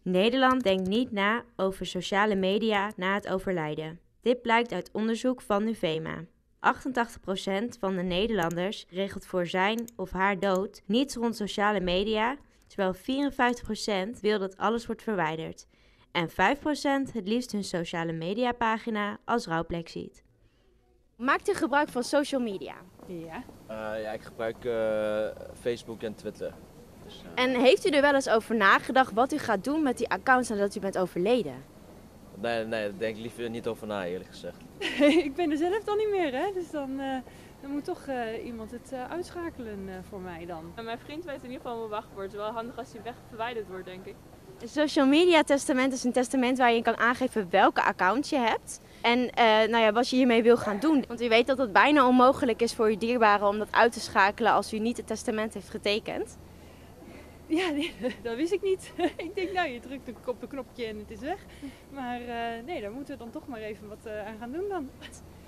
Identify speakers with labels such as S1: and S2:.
S1: Nederland denkt niet na over sociale media na het overlijden. Dit blijkt uit onderzoek van Nuvema. 88% van de Nederlanders regelt voor zijn of haar dood niets rond sociale media, terwijl 54% wil dat alles wordt verwijderd en 5% het liefst hun sociale mediapagina als rouwplek ziet. Maakt u gebruik van social media?
S2: Ja.
S3: Ja, ik gebruik Facebook en Twitter. Dus,
S1: En heeft u er wel eens over nagedacht wat u gaat doen met die accounts nadat u bent overleden?
S3: nee, daar denk ik liever niet over na, eerlijk gezegd.
S2: Ik ben er zelf dan niet meer, hè? Dus dan moet toch iemand het uitschakelen voor mij dan.
S4: Mijn vriend weet in ieder geval mijn wachtwoord. Het is wel handig als hij verwijderd wordt, denk ik.
S1: Een social media testament is een testament waar je kan aangeven welke accounts je hebt. En wat je hiermee wil gaan doen. Want u weet dat het bijna onmogelijk is voor uw dierbaren om dat uit te schakelen als u niet het testament heeft getekend.
S2: Ja, nee, dat wist ik niet. Ik denk, nou, je drukt op een knopje en het is weg. Maar nee, daar moeten we dan toch maar even wat aan gaan doen dan.